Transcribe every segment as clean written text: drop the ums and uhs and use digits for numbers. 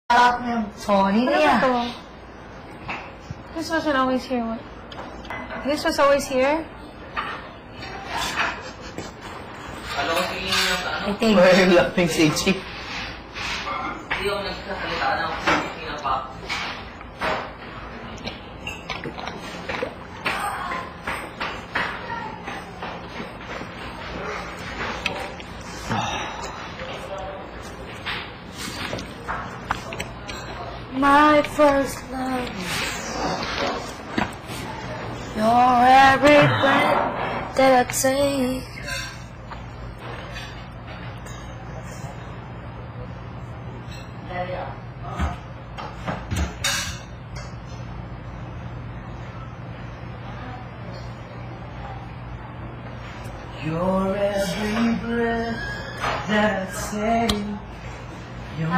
Sorry Ano ba to? This wasn't always here. What? This was always here? Alam ko sige yung ano? I think. Well, laughing si Ichi. Hindi ako nagkakalitaan ako sa pinapa. My first love. You're every breath that I take. You're every breath that I take. You're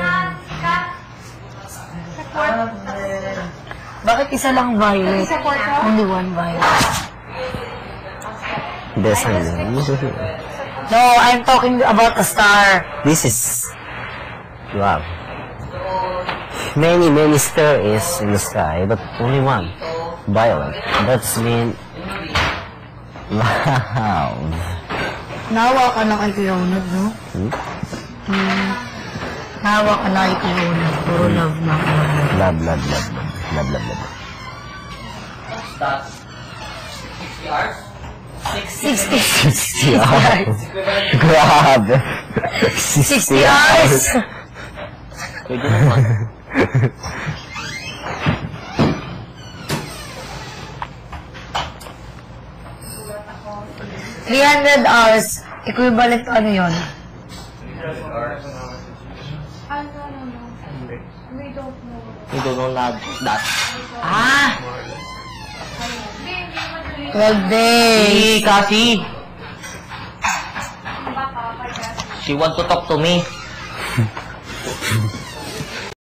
Bakit isa lang violet? Only one violet. This one. No, I'm talking about the star. This is wow. Many stars in the sky, but only one violet. That's mean wow. Nawa ka na kay Kuyaunod, no? Nawa ka na kay Kuyaunod. Puro love na. Love. That's 60 hours? 60 hours. Grabe. 60 hours. Pwede naman. $300 equivalent to ano yun? We don't know that. Ah! 12 days. Kasi she want to talk to me.